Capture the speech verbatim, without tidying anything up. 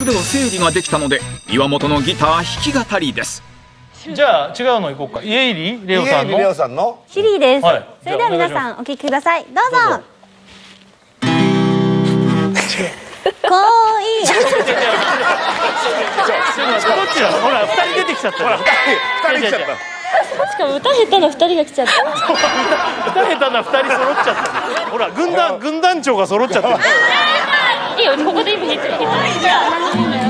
では整理ができたので岩本のギター弾き語りです。 じゃあ違うのいこうか。家入レオさんのレオさんのシリーです、 はい、 それでは皆さんお聴きください。どうぞ。恋どっちだ。ほらふたり出てきちゃった。ほらふたり出てきちゃった。 しかも歌下手なふたりが来ちゃった。 歌下手なふたり揃っちゃった。ほら軍団軍団長が揃っちゃった。 いいよ、ここで今弾いてる。